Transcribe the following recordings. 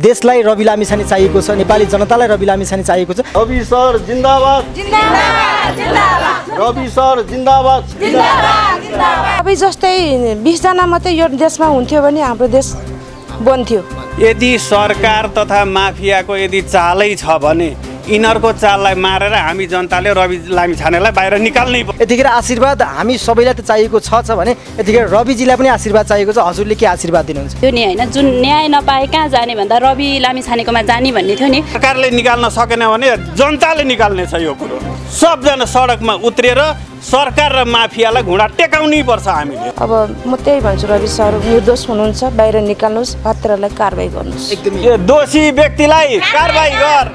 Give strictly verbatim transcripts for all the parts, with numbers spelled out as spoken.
देशलाई रवि लामिछाने चाहिएको छ, नेपाली जनतालाई रवि लामिछाने चाहिएको छ। रवि सर जिन्दाबाद जिन्दाबाद जिन्दाबाद रवि सर जिन्दाबाद जिन्दाबाद जिन्दाबाद। अब जस्तै बीस जना मात्रै यो देशमा हुन्थ्यो भने हाम्रो देश बन्थ्यो। यदि सरकार तथा माफियाको यदि चालै छ भने यिनीहरूको चाललाई मारेर हामी जनताले रवि लामिछानेलाई बाहिर निकाल्नै पर्छ। यतिखेर आशीर्वाद हामी सबैलाई त चाहिएको छ छ भने यतिखेर रविजीलाई पनि आशीर्वाद चाहिएको छ। हजुरले के आशीर्वाद दिनुहुन्छ? त्यो नि हैन, जुन न्याय नपाए कहाँ जाने भन्दा रवि लामिछानेकोमा जाने भन्ने थियो नि। सरकारले निकाल्न सकेन भने जनताले निकाल्ने छ यो कुरो। सबजना सडकमा उत्रेर सरकार र माफियालाई घुँडा टेकाउनै पर्छ हामीले। अब म त्यही भन्छु, रवि सर निर्दोष हुनुहुन्छ, बाहिर निकाल्नुहोस्, हत्यारालाई कारबाही गर्नुहोस्। एकदमै यो दोषी व्यक्तिलाई कारबाही गर।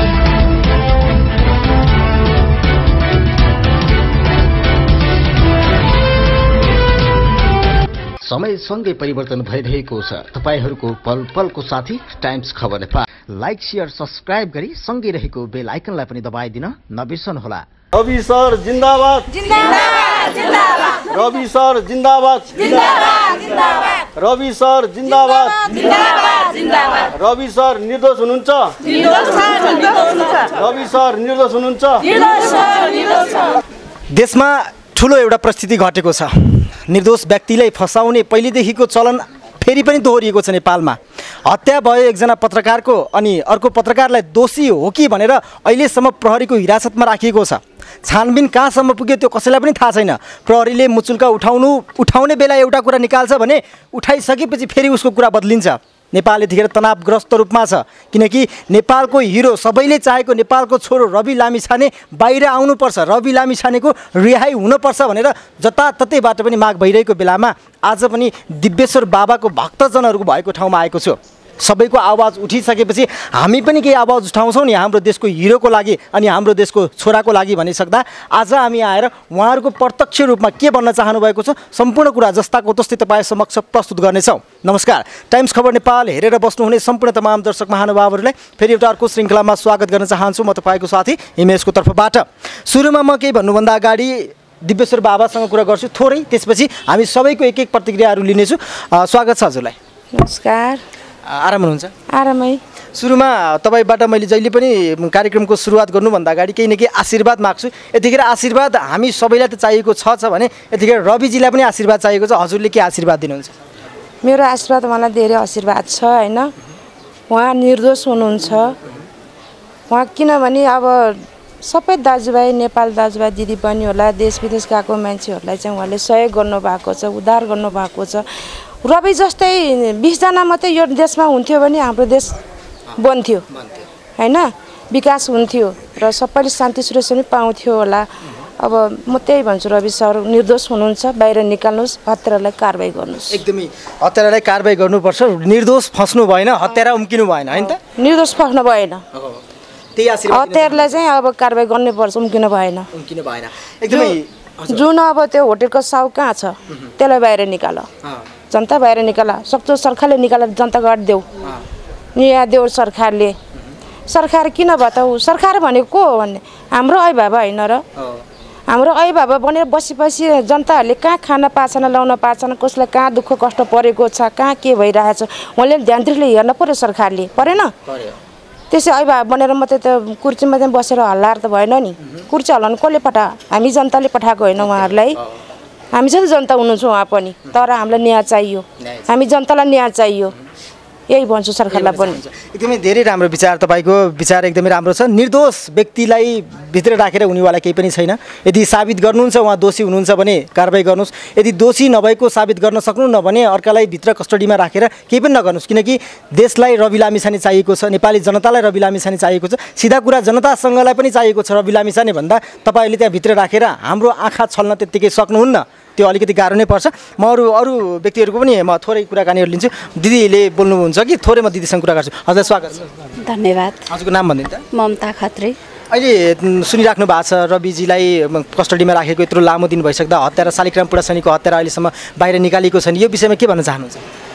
समयसँगै परिवर्तन भइरहेको छ। तपाईहरूको पल पलको साथी टाइम्स खबर नेपाल। लाइक शेयर सब्सक्राइब गरी सँगै रहेको बेल आइकनलाई पनि दबाइदिन नबिर्सनुहोला। रवि सर जिन्दाबाद जिन्दाबाद जिन्दाबाद रवि सर जिन्दाबाद जिन्दाबाद जिन्दाबाद रवि सर जिन्दाबाद जिन्दाबाद जिन्दाबाद। रवि सर निर्दोष हुनुहुन्छ निर्दोष सर निर्दोष हुनुहुन्छ रवि सर निर्दोष हुनुहुन्छ निर्दोष सर निर्दोष सर। देशमा ठुलो एउटा परिस्थिति घटेको छ। निर्दोष व्यक्तिलाई फसाउने पहिलेदेखिको चलन फेरि पनि दोहोरिएको छ नेपालमा। हत्या भयो एकजना पत्रकारको, अनि अर्को पत्रकारलाई दोषी हो कि भनेर अहिलेसम्म प्रहरीको हिरासतमा राखिएको छ। छानबिन कहाँसम्म पुग्यो त्यो कसैलाई पनि थाहा छैन। प्रहरीले मुचुल्का उठाउनु उठाउने बेला एउटा कुरा निकाल्छ भने उठाइसकेपछि फेरि उसको कुरा बदलिन्छ। नेपाल यतिखेर तनावग्रस्त रूपमा छ, किनकि नेपालको हिरो सबैले चाहेको नेपालको छोरो रवि लामिछाने बाहिर आउनुपर्छ, रवि लामिछानेको रिहाई हुनुपर्छ भनेर जताततैबाट पनि माग भइरहेको बेलामा आज पनि दिव्येश्वर बाबाको भक्तजनहरूको भएको ठाउँमा आएको छु। सबैको आवाज उठिसकेपछि हामी पनि केही आवाज उठाउँछौँ नि हाम्रो देशको हिरोको लागि अनि हाम्रो देशको छोराको लागि भनिसक्दा आज हामी आएर उहाँहरूको प्रत्यक्ष रूपमा के भन्न चाहनु भएको छ सम्पूर्ण कुरा जस्ताको तस्तै तपाईँ समक्ष प्रस्तुत गर्नेछौँ। नमस्कार, टाइम्स खबर नेपाल हेरेर बस्नुहुने सम्पूर्ण तमाम दर्शक महानुभावहरूलाई फेरि एउटा अर्को श्रृङ्खलामा स्वागत गर्न चाहन्छु। म तपाईँको साथी हिमेशको तर्फबाट। सुरुमा म केही भन्नुभन्दा अगाडि दिव्येश्वर बाबासँग कुरा गर्छु थोरै, त्यसपछि हामी सबैको एक एक प्रतिक्रियाहरू लिनेछु। स्वागत छ हजुरलाई। नमस्कार। आराम हुनुहुन्छ? आरामै। सुरुमा तपाईँबाट मैले जहिले पनि कार्यक्रमको सुरुवात गर्नुभन्दा अगाडि केही न केही आशीर्वाद माग्छु। यतिखेर आशीर्वाद हामी सबैलाई त चाहिएको छ छ भने यतिखेर रविजीलाई पनि आशीर्वाद चाहिएको छ। हजुरले के आशीर्वाद दिनुहुन्छ? मेरो आशीर्वाद उहाँलाई धेरै आशीर्वाद छ होइन। उहाँ निर्दोष हुनुहुन्छ। उहाँ किनभने अब सबै दाजुभाइ, नेपाल दाजुभाइ दिदीबहिनीहरूलाई, देश विदेश गएको मान्छेहरूलाई चाहिँ उहाँले सहयोग गर्नुभएको छ, उद्धार गर्नुभएको छ। रवि जस्तै बीसजना मात्रै यो देशमा हुन्थ्यो भने हाम्रो देश बन्थ्यो होइन, विकास हुन्थ्यो र सबैले शान्ति सुरक्षा पनि पाउँथ्यो होला। अब म त्यही भन्छु, रवि सर निर्दोष हुनुहुन्छ, बाहिर निकाल्नुहोस्, हत्यारालाई कारबाही गर्नुहोस्। एकदमै हत्यारालाई कारबाही गर्नुपर्छ। निर्दोष फस्नु भएन, हत्यारा उम्किनु भएन होइन त? निर्दोष फस्नु भएन, त्यही आशीर्वाद हत्यारालाई चाहिँ अब कारबाही गर्नुपर्छ, उम्किनु भएन। उम्किनु भएन एकदमै। जुन अब त्यो होटेलको साउ कहाँ छ त्यसलाई बाहिर निकाल, जनता बाहिर निकाल, सक्दो सरकारले निकालेर जनता गरिदेऊ, न्याय देऊ सरकारले। सरकार किन बताऊ? सरकार भनेको को हो भने हाम्रो अभिभावक होइन र? हाम्रो अभिभावक बनेर बसेपछि जनताहरूले कहाँ खान पाएछन्, लाउन पाएछन्, कसलाई कहाँ दुःख कष्ट परेको छ, कहाँ के भइरहेछ उहाँले ध्यान दृष्टिले हेर्न पर्यो सरकारले, परेन? त्यसै अभिभावक बनेर मात्रै त कुर्सीमा चाहिँ बसेर हल्लाएर त भएन नि। कुर्सी हल्लाउनु कसले पठा? हामी जनताले पठाएको होइन उहाँहरूलाई। हामी चाहिँ जनता हुनुहुन्छ उहाँ पनि, तर हामीलाई न्याय चाहियो, हामी जनतालाई न्याय चाहियो, यही भन्छु सरकारलाई पनि। एकदमै धेरै राम्रो विचार, तपाईँको विचार एकदमै राम्रो छ। निर्दोष व्यक्तिलाई भित्र राखेर हुनेवाला केही पनि छैन। यदि साबित गर्नुहुन्छ उहाँ दोषी हुनुहुन्छ भने कारबाही गर्नुहोस्, यदि दोषी नभएको साबित गर्न सक्नुहुन्न भने अर्कालाई भित्र कस्टडीमा राखेर केही पनि नगर्नुहोस्, किनकि देशलाई रवि लामिछाने चाहिएको छ, नेपाली जनतालाई रवि लामिछाने चाहिएको छ। सिधा कुरा जनतासँगलाई पनि चाहिएको छ रवि लामिछाने भन्दा तपाईँले त्यहाँ भित्र राखेर हाम्रो आँखा छल्न त्यत्तिकै सक्नुहुन्न, त्यो अलिकति गाह्रो नै पर्छ। म अरू अरू व्यक्तिहरूको पनि म थोरै कुराकानीहरू लिन्छु। दिदीले बोल्नुहुन्छ कि थोरै म दिदीसँग कुरा गर्छु। हजुर स्वागत छ। धन्यवाद। हजुरको नाम भनिदिनु त? ममता खत्री। अहिले सुनिराख्नु भएको छ रविजीलाई कस्टडीमा राखेको यत्रो लामो दिन भइसक्दा हत्यारा शालिग्राम पुडासैनीको हत्यारा अहिलेसम्म बाहिर निकालेको छैन, यो विषयमा के भन्न चाहनुहुन्छ?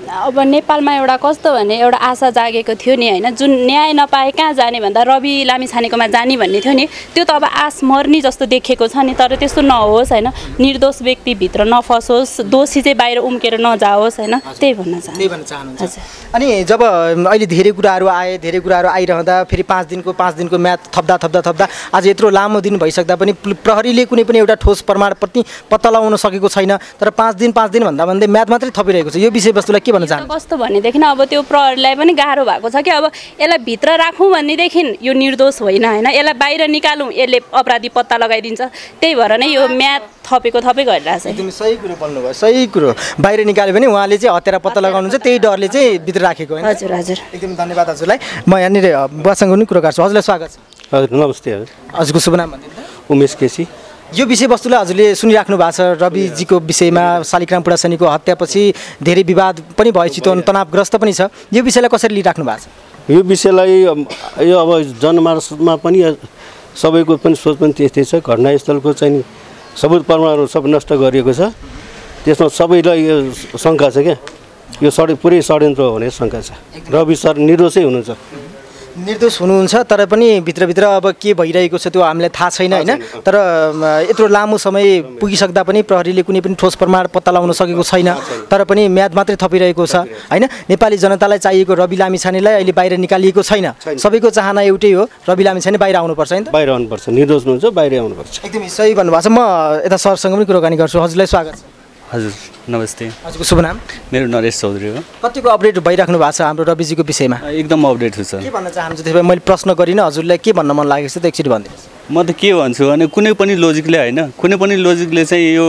अब नेपालमा एउटा कस्तो भने एउटा आशा जागेको थियो नि होइन, जुन न्याय नपाए कहाँ जाने भन्दा रवि लामिछानेकोमा जाने भन्ने थियो नि, त्यो त अब आश मर्ने जस्तो देखेको छ नि। तर त्यस्तो नहोस् होइन, निर्दोष व्यक्ति भित्र नफसोस्, दोषी चाहिँ बाहिर उम्केर नजाओस् होइन, त्यही भन्न चाहन्छु। त्यही भन्न चाहनुहुन्छ। अनि जब अहिले धेरै कुराहरू आए, धेरै कुराहरू आइरहँदा फेरि पाँच दिनको पाँच दिनको म्याद थप्दा थप्दा थप्दा आज यत्रो लामो दिन भइसक्दा पनि प्रहरीले कुनै पनि एउटा ठोस प्रमाण प्रति पत्ता लगाउन सकेको छैन। तर पाँच दिन पाँच दिन भन्दा भन्दै म्याद मात्रै थपिरहेको छ। यो विषयवस्तुलाई के भन्न चाहनुहुन्छ? कस्तो भनेदेखि अब त्यो प्रहरीलाई पनि गाह्रो भएको छ कि अब यसलाई भित्र राखौँ भनेदेखि यो निर्दोष होइन होइन, यसलाई बाहिर निकालौँ यसले अपराधी पत्ता लगाइदिन्छ। त्यही भएर नै यो म्याद थपेको थपै गरिरहेछ। एकदमै सही कुरो बोल्नुभयो, सही कुरो। बाहिर निकाल्यो भने उहाँले चाहिँ हत्यारा पत्ता लगाउनुहुन्छ, त्यही डरले चाहिँ भित्र राखेको होइन। हजुर हजुर, एकदमै धन्यवाद हजुरलाई। म यहाँनिर बुवासँग पनि कुरो गर्छु। हजुरलाई स्वागत छ। हजुर नमस्ते। हजुर हजुरको शुभ नाम भनिदिनु त। उमेश केसी। यो विषयवस्तुलाई हजुरले सुनिराख्नु भएको छ, रविजीको विषयमा शालिग्राम पुडासनीको हत्यापछि धेरै विवाद पनि भयो, चितवन तनावग्रस्त पनि छ। यो विषयलाई कसरी लिइराख्नु भएको छ? यो विषयलाई यो अब जनमानसमा पनि सबैको पनि सोच पनि त्यस्तै छ। घटनास्थलको चाहिँ सबुत प्रमाणहरू सब नष्ट गरिएको छ। त्यसमा सबैलाई यो शङ्का छ क्या, यो षड्य पुरै षड्यन्त्र हो भने शङ्का छ। रवि सर निर्दोषै हुनुहुन्छ। निर्दोष हुनुहुन्छ, तर पनि भित्रभित्र अब के भइरहेको छ त्यो हामीलाई थाहा छैन होइन। तर यत्रो लामो समय पुगिसक्दा पनि प्रहरीले कुनै पनि ठोस प्रमाण पत्ता लगाउन सकेको छैन। तर पनि म्याद मात्रै थपिरहेको छ होइन। नेपाली जनतालाई चाहिएको रवि लामिछानेलाई अहिले बाहिर निकालिएको छैन। सबैको चाहना एउटै हो, रवि लामिछाने बाहिर आउनुपर्छ नि त। बाहिर आउनुपर्छ, निर्दोष हुनुहुन्छ, बाहिर आउनुपर्छ। एकदमै सही भन्नुभएको छ। म यता सरसँग पनि कुराकानी गर्छु। हजुरलाई स्वागत छ। हजुर नमस्ते। हजुरको शुभ नाम? मेरो नरेश चौधरी हो। कतिको अपडेट भइराख्नु भएको छ हाम्रो रविजीको विषयमा? एकदम अपडेट छ। के भन्न चाहन्छु त्यसो भए? मैले प्रश्न गरिनँ, हजुरलाई के भन्न मन लागेको छ त एकचोटि भनिदिनुहोस्। म त के भन्छु भने कुनै पनि लोजिकले होइन, कुनै पनि लोजिकले चाहिँ यो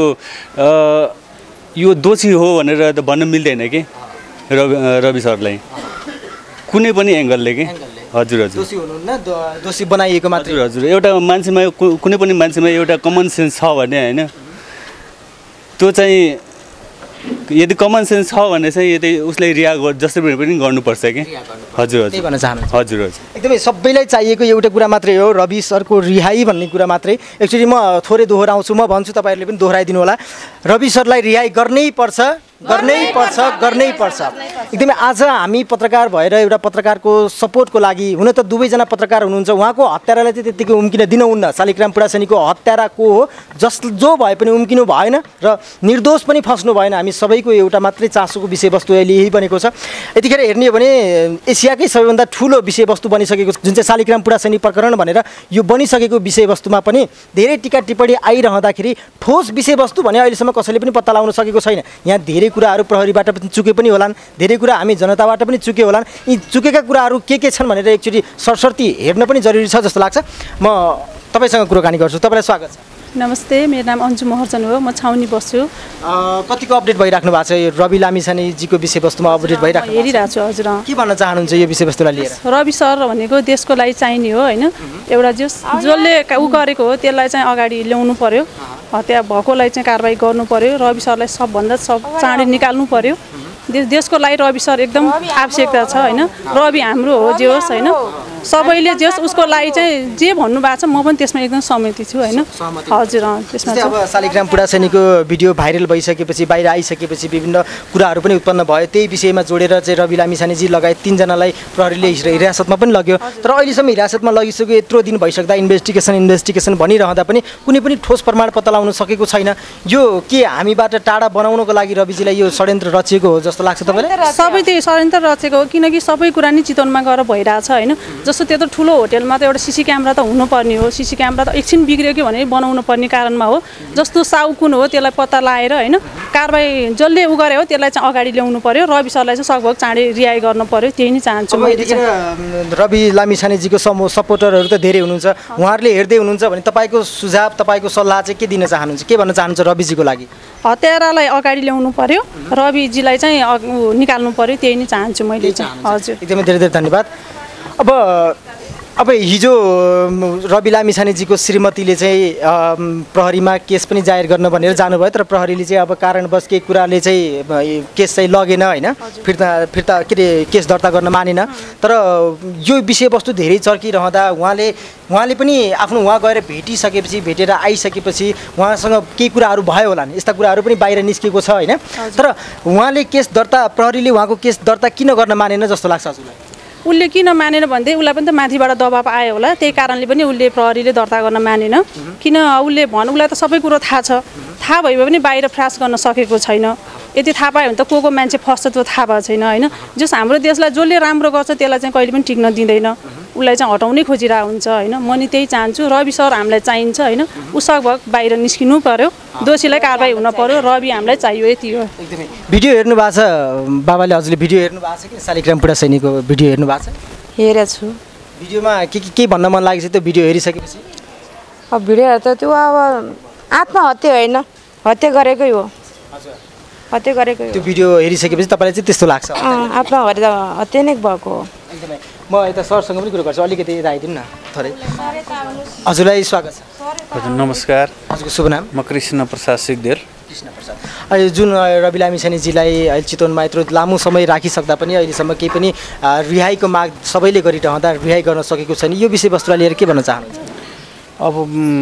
यो दोषी हो भनेर त भन्न मिल्दैन कि रवि रवि सरलाई, कुनै पनि एङ्गलले कि। हजुर हजुर, दोषी हुनुहुन्न, दोषी बनाइएको मात्रै। हजुर, एउटा मान्छेमा कुनै पनि मान्छेमा एउटा कमन सेन्स छ भने होइन, त्यो चाहिँ यदि कमन सेन्स छ भने चाहिँ यदि उसले रिहा जस्तै पनि गर्नुपर्छ कि। हजुर हजुर भन्न चाहनुहुन्छ? हजुर हजुर, एकदमै सबैलाई चाहिएको एउटा कुरा मात्रै हो, रवि सरको रिहाई भन्ने कुरा मात्रै। एक्चुअली म थोरै दोहोऱ्याउँछु, म भन्छु तपाईँहरूले पनि दोहोऱ्याइदिनु होला। रवि सरलाई रिहाई गर्नै पर्छ, गर्नै पर्छ, गर्नै पर्छ। एकदमै आज हामी पत्रकार भएर एउटा पत्रकारको सपोर्टको लागि, हुन त दुवैजना पत्रकार हुनुहुन्छ, उहाँको हत्यारालाई चाहिँ त्यत्तिकै उम्किन दिनुहुन्न। शालिग्राम पुडासनीको हत्यारा को हो, जस जो भए पनि उम्किनु भएन र निर्दोष पनि फस्नु भएन। हामी सबैको एउटा मात्रै चासोको विषयवस्तु अहिले यही बनेको छ। यतिखेर हेर्ने हो भने एसियाकै सबैभन्दा ठुलो विषयवस्तु बनिसकेको जुन चाहिँ शालिग्राम पुडासनी प्रकरण भनेर यो बनिसकेको विषयवस्तुमा पनि धेरै टिका टिप्पणी आइरहँदाखेरि ठोस विषयवस्तु भने अहिलेसम्म कसैले पनि पत्ता लगाउन सकेको छैन। यहाँ धेरै कुराहरू प्रहरीबाट पनि चुके पनि होलान्, धेरै कुरा हामी जनताबाट पनि चुके होलान्। यी चुकेका कुराहरू के के छन् भनेर एकचोटि सरसर्ती हेर्न पनि जरुरी छ जस्तो लाग्छ। म तपाईँसँग कुराकानी गर्छु। तपाईँलाई स्वागत छ। नमस्ते, मेरो नाम अन्जु महर्जन हो, म छाउनी बस्छु। कतिको अपडेट भइराख्नु भएको छ? यो रवि लामिछानेजीको विषयवस्तुमा अपडेट भइराख्नु हेरिरहेको छु। हजुर, के भन्न चाहनुहुन्छ यो विषयवस्तुलाई लिएर? रवि सर भनेको देशको लागि चाहिने हो होइन, एउटा जस जसले ऊ गरेको हो त्यसलाई चाहिँ अगाडि ल्याउनु पर्यो, हत्या भएकोलाई चाहिँ कारवाही गर्नु पर्यो। रवि सरलाई सबभन्दा सब चाँडै निकाल्नु पर्यो। देश देशको लागि रवि सर एकदम आवश्यकता छ होइन। रवि हाम्रो हो जे होस् होइन, सबैले जे होस् उसको लागि चाहिँ जे भन्नुभएको छ म पनि त्यसमा एकदम सहमति छु होइन। हजुर, त्यसमा अब शालिग्राम पुडासनीको भिडियो भाइरल भइसकेपछि, बाहिर आइसकेपछि विभिन्न कुराहरू पनि उत्पन्न भयो। त्यही विषयमा जोडेर चाहिँ रवि लामिछानेजी लगायत तिनजनालाई प्रहरीले हिरासतमा पनि लग्यो। तर अहिलेसम्म हिरासतमा लगिसक्यो, यत्रो दिन भइसक्दा इन्भेस्टिगेसन इन्भेस्टिगेसन भनिरहँदा पनि कुनै पनि ठोस प्रमाण पत्ता लगाउन सकेको छैन। यो के हामीबाट टाढा बनाउनको लागि रविजीलाई यो षड्यन्त्र रचिएको हो जस्तो लाग्छ तपाईँलाई? सबै त्यही षड्यन्त्र रचेको हो, किनकि सबै कुरा नै चितवनमा गएर भइरहेछ होइन। जस्तो त्यत्रो ठुलो होटेलमा त एउटा सिसी क्यामेरा त हुनुपर्ने हो, सिसी क्यामेरा त एकछिन बिग्रियो कि भने बनाउनु पर्ने कारणमा हो। जस्तो साउ कुन हो त्यसलाई पत्ता लगाएर होइन कारवाही जसले उ गरे हो त्यसलाई चाहिँ अगाडि ल्याउनु पर्यो। रवि सरलाई चाहिँ सकभग चाँडै रिहाई गर्नु पर्यो, त्यही नै चाहन्छु मैले चाहिँ। रवि लामिछानेजीको समूह सपोर्टरहरू त धेरै हुनुहुन्छ, उहाँहरूले हेर्दै हुनुहुन्छ भने तपाईँको सुझाव, तपाईँको सल्लाह चाहिँ के दिन चाहनुहुन्छ? के भन्न चाहनुहुन्छ रविजीको लागि? हत्यारालाई अगाडि ल्याउनु पर्यो, रविजीलाई चाहिँ निकाल्नु पर्यो, त्यही नै चाहन्छु मैले चाहिँ। हजुर, एकदमै धेरै धेरै धन्यवाद। अब अब हिजो रवि लामिछानेजीको श्रीमतीले चाहिँ प्रहरीमा केस पनि जाहेर गर्न भनेर जानुभयो, तर प्रहरीले चाहिँ अब कारणवश केही कुराले चाहिँ केस चाहिँ लगेन होइन, फिर्ता फिर्ता के अरे केस दर्ता गर्न मानेन। तर यो विषयवस्तु धेरै चर्किरहँदा उहाँले उहाँले पनि आफ्नो उहाँ गएर भेटिसकेपछि भेटेर आइसकेपछि उहाँसँग केही कुराहरू भयो होला नि, यस्ता कुराहरू पनि बाहिर निस्केको छ होइन। तर उहाँले केस दर्ता प्रहरीले उहाँको केस दर्ता किन गर्न मानेन जस्तो लाग्छ हजुरलाई? उसले किन मानेन भन्दै उसलाई पनि त माथिबाट दबाब आयो होला, त्यही कारणले पनि उसले प्रहरीले दर्ता गर्न मानेन। किन उसले भन उसलाई त सबै कुरो थाहा छ, थाहा भयो पनि बाहिर फ्रास गर्न सकेको छैन। यति थाहा पायो भने त को को मान्छे फस्छ त्यो थाहा भएको छैन होइन। जस हाम्रो देशलाई जसले राम्रो गर्छ त्यसलाई चाहिँ कहिले पनि टिक्न दिँदैन, उसलाई चाहिँ हटाउनै खोजिरहेको हुन्छ होइन। म नि त्यही चाहन्छु, रवि सर हामीलाई चाहिन्छ होइन, उसकभक बाहिर निस्किनु पर्यो, दोषीलाई कारबाही हुन पर्यो, रवि हामीलाई चाहियो, यति हो। एकदमै भिडियो हेर्नु भएको छ बाबाले, हजुरले भिडियो हेर्नु भएको छ कि शालिग्राम बुढा सैनिकको भिडियो हेर्नु भएको छ? हेरेको छु। भिडियोमा के के भन्न मन लागेको छ त्यो भिडियो हेरिसकेपछि? अब भिडियो त त्यो अब आत्महत्या होइन, हत्या गरेकै हो, हत्या गरेकै हो। त्यो भिडियो हेरिसकेपछि तपाईँलाई चाहिँ त्यस्तो लाग्छ? आत्महत्या हत्या नै भएको हो। एकदमै म यता सरसँग पनि कुरो गर्छु, अलिकति यता आइदिनु न थोरै। हजुरलाई स्वागत छ। हजुर नमस्कार। हजुरको शुभ नाम? म कृष्ण प्रसाद सिगदेल। कृष्ण प्रसाद, अहिले जुन रवि लामिछानेजीलाई अहिले चितवनमा यत्रो लामो समय राखिसक्दा पनि अहिलेसम्म केही पनि रिहाईको माग सबैले गरिरहँदा रिहाई गर्न सकेको छैन, यो विषयवस्तुलाई लिएर के भन्न चाहनुहुन्छ? अब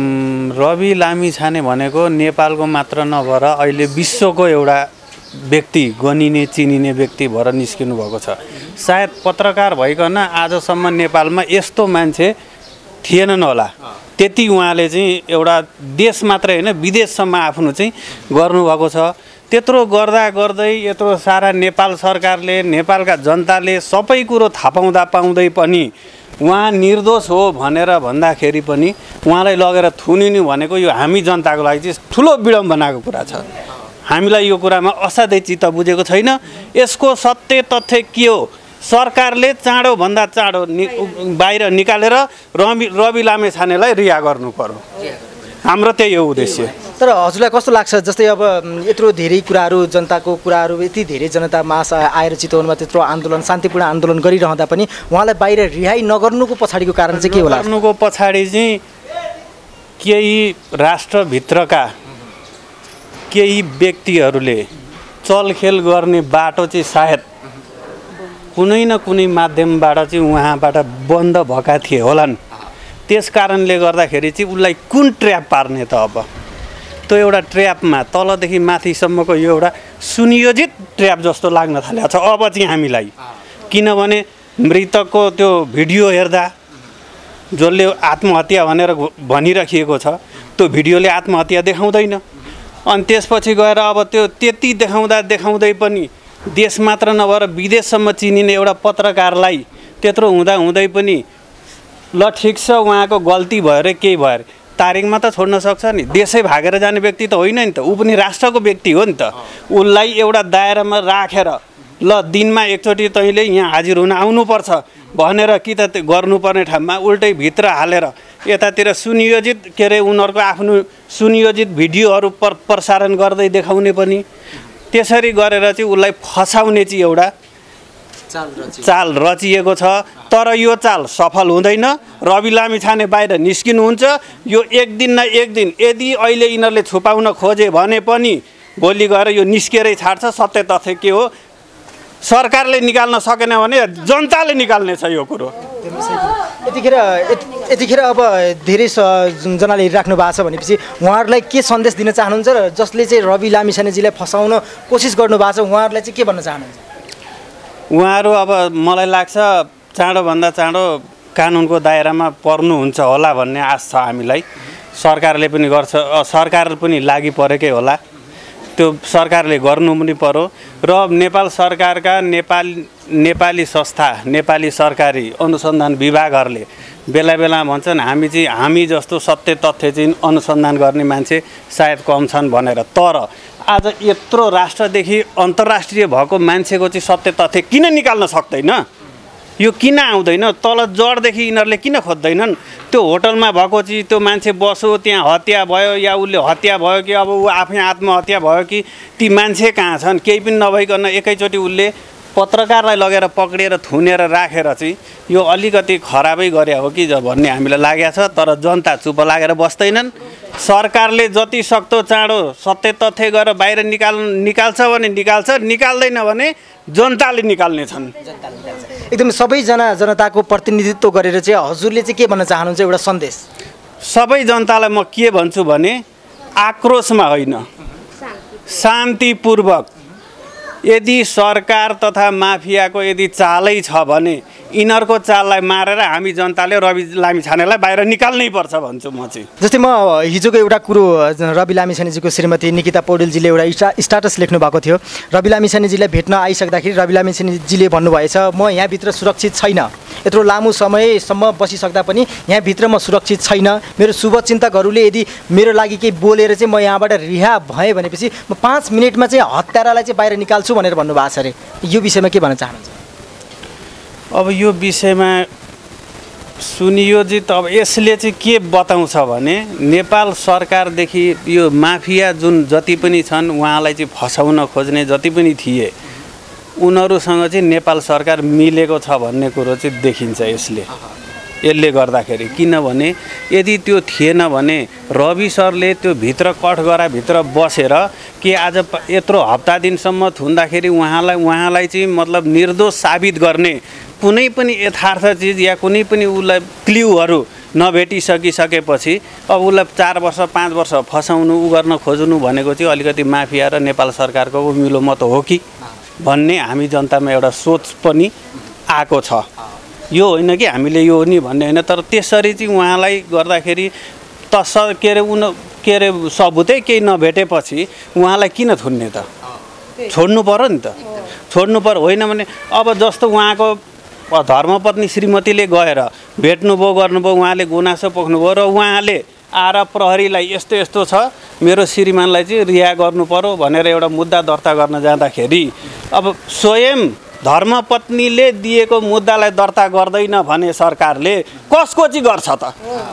रवि लामिछाने भनेको नेपालको मात्र नभएर अहिले विश्वको एउटा व्यक्ति, गनिने चिनिने व्यक्ति भएर निस्किनु भएको छ। सायद पत्रकार भइकन आजसम्म नेपालमा यस्तो मान्छे थिएनन् होला, त्यति उहाँले चाहिँ एउटा देश मात्रै होइन विदेशसम्म आफ्नो चाहिँ गर्नुभएको छ। त्यत्रो गर्दा गर्दै यत्रो सारा नेपाल सरकारले, नेपालका जनताले सबै कुरो थाहा पाउँदा पाउँदै पनि उहाँ निर्दोष हो भनेर भन्दाखेरि पनि उहाँलाई लगेर थुनिनु भनेको यो हामी जनताको लागि चाहिँ ठुलो विडम्बनाको कुरा छ। हामीलाई यो कुरामा असाध्यै चित्त बुझेको छैन। यसको सत्य तथ्य के हो? सरकारले चाँडोभन्दा चाँडो नि बाहिर निकालेर रवि रवि लामिछानेलाई रिहा गर्नु पर्यो, हाम्रो त्यही हो उद्देश्य। तर हजुरलाई कस्तो लाग्छ, जस्तै अब यत्रो धेरै कुराहरू जनताको कुराहरू यति धेरै जनता मास आएर चितवनमा त्यत्रो आन्दोलन शान्तिपूर्ण आन्दोलन गरिरहँदा पनि उहाँलाई बाहिर रिहाई नगर्नुको पछाडिको कारण चाहिँ के होला? गर्नुको पछाडि चाहिँ केही राष्ट्रभित्रका केही व्यक्तिहरूले चलखेल गर्ने बाटो चाहिँ सायद कुनै न कुनै माध्यमबाट चाहिँ उहाँबाट बन्द भएका थिए होलान्। त्यस कारणले गर्दाखेरि चाहिँ उसलाई कुन ट्र्याप पार्ने त? अब त्यो एउटा ट्र्यापमा तलदेखि माथिसम्मको यो एउटा सुनियोजित ट्र्याप जस्तो लाग्न थालेको छ अब चाहिँ हामीलाई। किनभने मृतकको त्यो भिडियो हेर्दा जसले आत्महत्या भनेर भनिराखिएको छ त्यो भिडियोले आत्महत्या देखाउँदैन। अनि त्यसपछि गएर अब त्यो त्यति देखाउँदा देखाउँदै पनि देश मात्र नभएर विदेशसम्म चिनिने एउटा पत्रकारलाई त्यत्रो हुँदा हुँदै पनि ल ठिक छ उहाँको गल्ती भएर केही भएर तारिकमा त छोड्न सक्छ नि, देशै भागेर जाने व्यक्ति त होइन नि त, ऊ पनि राष्ट्रको व्यक्ति हो नि त। उसलाई एउटा दायरामा राखेर ल दिनमा एकचोटि तैँले यहाँ हाजिर हुन आउनुपर्छ भनेर कि त गर्नुपर्ने ठाउँमा उल्टै भित्र हालेर यतातिर सुनियोजित के अरे उनीहरूको आफ्नो सुनियोजित भिडियोहरू पर प्रसारण गर्दै देखाउने पनि, त्यसरी गरेर चाहिँ उसलाई फसाउने चाहिँ एउटा चाल रचिएको छ। तर यो चाल सफल हुँदैन। रवि लामिछाने बाहिर निस्किनुहुन्छ, यो एक दिन न एक दिन यदि अहिले यिनीहरूले छुपाउन खोजे भने पनि भोलि गएर यो निस्केरै छाड्छ। सत्य तथ्य के हो? सरकारले निकाल्न सकेन भने जनताले निकाल्नेछ यो कुरो। यतिखेर यतिखेर अब धेरै जनाले हेरिराख्नु भएको छ भनेपछि उहाँहरूलाई के सन्देश दिन चाहनुहुन्छ र जसले चाहिँ रवि लामिछानेजीलाई फसाउन कोसिस गर्नुभएको छ उहाँहरूलाई चाहिँ के भन्न चाहनुहुन्छ? उहाँहरू अब मलाई लाग्छ चाँडोभन्दा चाँडो कानुनको दायरामा पर्नुहुन्छ होला भन्ने आश छ हामीलाई। सरकारले पनि गर्छ, सरकार पनि लागि परेकै होला, त्यो सरकारले गर्नु पनि पर्यो। र नेपाल सरकारका नेपाली नेपाली संस्था, नेपाली सरकारी अनुसन्धान विभागहरूले बेला बेला भन्छन् हामी चाहिँ हामी जस्तो सत्य तथ्य चाहिँ अनुसन्धान गर्ने मान्छे सायद कम छन् भनेर। तर आज यत्रो राष्ट्रदेखि अन्तर्राष्ट्रिय भएको मान्छेको चाहिँ सत्य तथ्य किन निकाल्न सक्दैन? यो किन आउँदैन? तल जडदेखि यिनीहरूले किन खोज्दैनन्? त्यो होटलमा भएको चाहिँ त्यो मान्छे बस्यो त्यहाँ हत्या भयो या उसले हत्या भयो कि अब ऊ आफै आत्महत्या भयो कि ती मान्छे कहाँ छन्? केही पनि नभइकन एकैचोटि उसले पत्रकारलाई लगेर पक्रिएर थुनेर राखेर चाहिँ यो अलिकति खराबै गरे हो कि भन्ने हामीलाई लागेको छ। तर जनता चुप लागेर बस्दैनन्। सरकारले जति सक्दो चाँडो सत्य तथ्य गरेर बाहिर निकाल निकाल्छ भने निकाल्छ, निकाल्दैन भने जनताले निकाल्ने छन्। एकदम सबैजना जनताको प्रतिनिधित्व गरेर चाहिँ हजुरले चाहिँ के भन्न चाहनुहुन्छ एउटा सन्देश? सबै जनतालाई म के भन्छु भने आक्रोशमा होइन, शान्तिपूर्वक यदि सरकार तथा माफियाको यदि चालै छ भने यिनीहरूको चाललाई मारेर हामी जनताले रवि लामिछानेलाई बाहिर निकाल्नै पर्छ भन्छु म चाहिँ। जस्तै म हिजोको एउटा कुरो रवि लामिछानेजीको श्रीमती निकिता पौडेलजीले एउटा स्टा स्टाटस लेख्नु भएको थियो। रवि लामिछानेजीलाई भेट्न आइसक्दाखेरि रवि लामिछानेजीले भन्नुभएछ म यहाँभित्र सुरक्षित छैन, यत्रो लामो समयसम्म बसिसक्दा पनि यहाँभित्र म सुरक्षित छैन, मेरो शुभचिन्तकहरूले यदि मेरो लागि केही बोलेर चाहिँ म यहाँबाट रिहा भएँ भनेपछि म पाँच मिनटमा चाहिँ हत्यारालाई चाहिँ बाहिर निकाल्छु भनेर भन्नुभएको छ अरे। यो विषयमा के भन्न चाहनुहुन्छ? अब यो विषयमा सुनियोजित अब यसले चाहिँ के बताउँछ भने नेपाल सरकारदेखि यो माफिया जुन जति पनि छन् उहाँलाई चाहिँ फसाउन खोज्ने जति पनि थिए उनीहरूसँग चाहिँ नेपाल सरकार मिलेको छ भन्ने कुरो चाहिँ देखिन्छ यसले यसले गर्दाखेरि। किनभने यदि त्यो थिएन भने रवि सरले त्यो भित्र कठघराभित्र बसेर के आज यत्रो हप्ता दिनसम्म थुन्दाखेरि उहाँलाई उहाँलाई चाहिँ मतलब निर्दोष साबित गर्ने कुनै पनि यथार्थ चिज या कुनै पनि उसलाई क्ल्युहरू नभेटिसकिसकेपछि अब उसलाई चार वर्ष पाँच वर्ष फसाउनु उ गर्न खोज्नु भनेको चाहिँ अलिकति माफिया र नेपाल सरकारको मिलोमत हो कि भन्ने हामी जनतामा एउटा सोच पनि आएको छ। यो होइन कि हामीले यो नि भन्ने होइन, तर त्यसरी चाहिँ उहाँलाई गर्दाखेरि त स के अरे उन के अरे सबुतै केही नभेटेपछि उहाँलाई किन थुन्ने त? छोड्नु पर्यो नि त, छोड्नु पर्यो। होइन भने अब जस्तो उहाँको धर्मपत्नी श्रीमतीले गएर भेट्नुभयो गर्नुभयो, उहाँले गुनासो पोख्नुभयो र उहाँले आएर प्रहरीलाई यस्तो यस्तो छ मेरो श्रीमानलाई चाहिँ रिहा गर्नु पर्यो भनेर एउटा मुद्दा दर्ता गर्न जाँदाखेरि अब स्वयं धर्मपत्नीले दिएको मुद्दालाई दर्ता गर्दैन भने सरकारले कसको चाहिँ गर्छ त?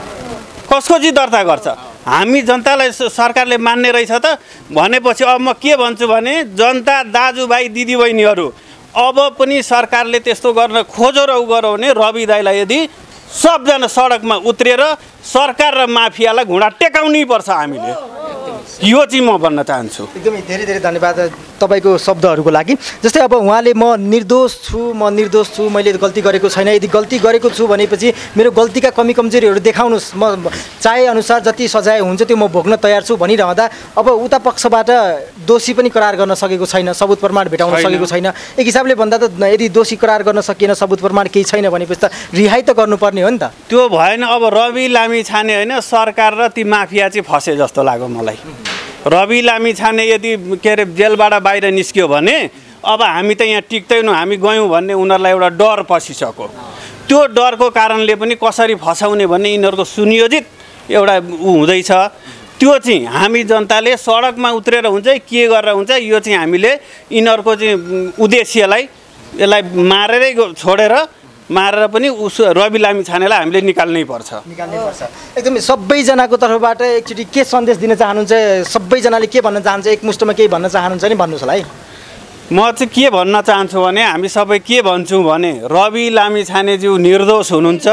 कसको चाहिँ दर्ता गर्छ? हामी जनतालाई सरकारले मान्ने रहेछ त भनेपछि अब म के भन्छु भने जनता दाजुभाइ दिदीबहिनीहरू अब पनि सरकारले त्यस्तो गर्न खोजो र उ गरौँ भने रवि दाइलाई यदि सबजना सडकमा उत्रेर सरकार र माफियालाई घुँडा टेकाउनै पर्छ हामीले। यो चाहिँ म भन्न चाहन्छु। एकदमै धेरै धेरै धन्यवाद तपाईँको शब्दहरूको लागि। जस्तै अब उहाँले म निर्दोष छु म निर्दोष छु मैले गल्ती गरेको छैन, यदि गल्ती गरेको छु भनेपछि मेरो गल्तीका कमी कमजोरीहरू देखाउनुहोस्, म चाहे अनुसार जति सजाय हुन्छ त्यो म भोग्न तयार छु भनिरहँदा अब उता पक्षबाट दोषी पनि करार गर्न सकेको छैन, सबुत प्रमाण भेटाउन सकेको छैन। एक हिसाबले भन्दा त यदि दोषी करार गर्न सकिएन, सबुत प्रमाण केही छैन भनेपछि त रिहाई त गर्नुपर्ने हो नि त। त्यो भएन। अब रवि लामिछाने होइन सरकार र ती माफिया चाहिँ फसे जस्तो लाग्यो मलाई। रवि लामिछाने यदि के अरे जेलबाट बाहिर निस्क्यो भने अब हामी त यहाँ टिक्दैनौँ हामी गयौँ भन्ने उनीहरूलाई एउटा डर पसिसक्यो। त्यो डरको कारणले पनि कसरी फसाउने भन्ने यिनीहरूको सुनियोजित एउटा ऊ हुँदैछ। त्यो चाहिँ हामी जनताले सडकमा उत्रेर हुन्छ के गरेर हुन्छ यो चाहिँ हामीले यिनीहरूको चाहिँ उद्देश्यलाई यसलाई मारेरै छोडेर मारेर पनि उस रवि लामिछानेलाई हामीले निकाल्नै पर्छ निकाल्नै पर्छ। एकदमै सबैजनाको तर्फबाट एकचोटि के सन्देश दिन चाहनुहुन्छ? सबैजनाले के भन्न चाहन्छ? एकमुष्टमा केही भन्न चाहनुहुन्छ नि भन्नुहोस् होला है। म चाहिँ के भन्न चाहन्छु भने हामी सबै के भन्छौँ भने रवि लामिछानेज्यू निर्दोष हुनुहुन्छ।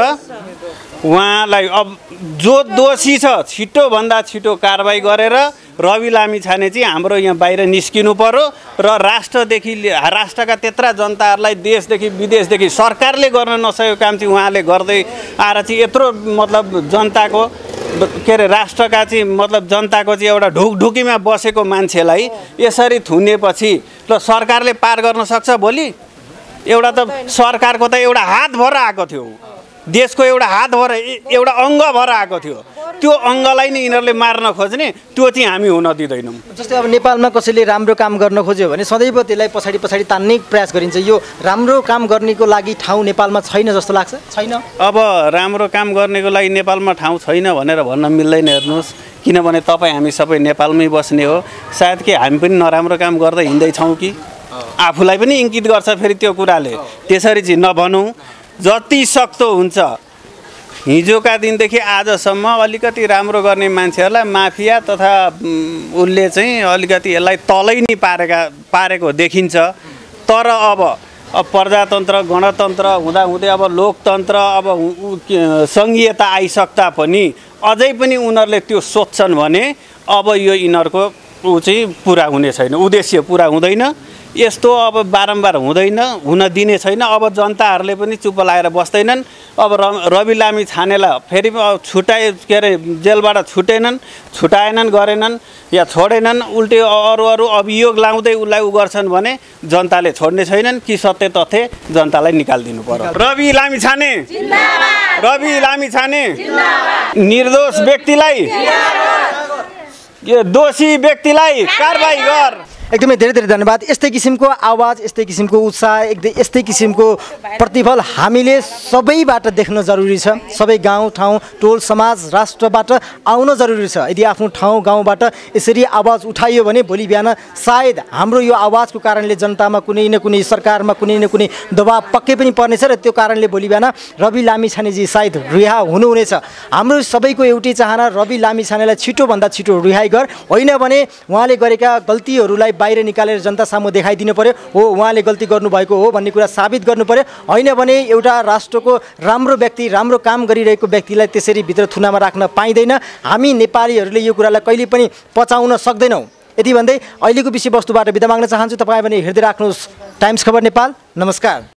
उहाँलाई अब जो दोषी छ छिटोभन्दा छिटो कारबाही गरेर रवि लामिछाने चाहिँ हाम्रो यहाँ बाहिर निस्किनु पर्यो र राष्ट्रदेखि राष्ट्रका त्यत्रा जनताहरूलाई देशदेखि विदेशदेखि सरकारले गर्न नसकेको काम चाहिँ उहाँले गर्दै आएर चाहिँ यत्रो मतलब जनताको के अरे राष्ट्रका चाहिँ मतलब जनताको चाहिँ एउटा ढुकढुकीमा बसेको मान्छेलाई यसरी थुनेपछि र सरकारले पार गर्न सक्छ भोलि? एउटा त सरकारको त एउटा हात भर आएको थियो, देशको एउटा हात भर एउटा अङ्ग भर आएको थियो, त्यो अङ्गलाई नै यिनीहरूले मार्न खोज्ने त्यो चाहिँ हामी हुन दिँदैनौँ। जस्तै अब नेपालमा कसैले राम्रो काम गर्न खोज्यो भने सदैव त्यसलाई पछाडि पछाडि तान्ने प्रयास गरिन्छ। यो राम्रो काम गर्नेको लागि ठाउँ नेपालमा छैन जस्तो लाग्छ? छैन। अब राम्रो काम गर्नेको लागि नेपालमा ठाउँ छैन भनेर भन्न मिल्दैन। हेर्नुहोस्, किनभने तपाईँ हामी सबै नेपालमै बस्ने हो, सायद कि हामी पनि नराम्रो काम गर्दै हिँड्दैछौँ कि आफूलाई पनि इङ्गित गर्छ फेरि त्यो कुराले। त्यसरी चाहिँ नभनौँ। जति सक्दो हुन्छ हिजोका दिनदेखि आजसम्म अलिकति राम्रो गर्ने मान्छेहरूलाई माफिया तथा उसले चाहिँ अलिकति यसलाई तलै नै पारेका पारेको देखिन्छ। तर अब अब प्रजातन्त्र गणतन्त्र हुँदाहुँदै अब लोकतन्त्र अब सङ्घीयता आइसक्दा पनि अझै पनि उनीहरूले त्यो सोध्छन् भने अब यो यिनीहरूको ऊ चाहिँ पुरा हुने छैन, उद्देश्य पुरा हुँदैन। यस्तो अब बारम्बार हुँदैन, हुन दिने छैन। अब जनताहरूले पनि चुप लागेर बस्दैनन्। अब रवि लामी छानेलाई फेरि छुटाए के अरे जेलबाट छुटेनन्, छुटाएनन्, गरेनन् या छोडेनन्, उल्टे अरू अरू अभियोग लाउँदै उसलाई उ गर्छन् भने जनताले छोड्ने छैनन् कि सत्य तथ्य जनतालाई निकालिदिनु पर्यो। रवि लामी छाने रवि लामी छाने निर्दोष व्यक्तिलाई यो दोषी व्यक्तिलाई कारबाही गर। एकदमै धेरै धेरै धन्यवाद। यस्तै किसिमको आवाज, यस्तै किसिमको उत्साह, एकदम यस्तै किसिमको प्रतिफल हामीले सबैबाट देख्न जरुरी छ। सबै गाउँ ठाउँ टोल समाज राष्ट्रबाट आउन जरुरी छ। यदि आफ्नो ठाउँ गाउँबाट यसरी आवाज उठाइयो भने भोलि बिहान सायद हाम्रो यो आवाजको कारणले जनतामा कुनै न कुनै सरकारमा कुनै न कुनै दबाब पक्कै पनि पर्नेछ र त्यो कारणले भोलि बिहान रवि लामिछानेजी सायद रिहा हुनुहुनेछ। हाम्रो सबैको एउटै चाहना रवि लामिछानेलाई छिटोभन्दा छिटो रिहाई गर, होइन भने उहाँले गरेका गल्तीहरूलाई बाहिर निकालेर जनता सामु देखाइदिनु पर्यो। हो उहाँले गल्ती गर्नुभएको हो भन्ने कुरा साबित गर्नु पर्यो। होइन भने एउटा राष्ट्रको राम्रो व्यक्ति, राम्रो काम गरिरहेको व्यक्तिलाई त्यसरी भित्र थुनामा राख्न पाइँदैन। हामी नेपालीहरूले यो कुरालाई कहिले पनि पचाउन सक्दैनौँ। यति भन्दै अहिलेको विषयवस्तुबाट बिदा माग्न चाहन्छु। तपाईँ पनि हेर्दै राख्नुहोस् टाइम्स खबर नेपाल। नमस्कार।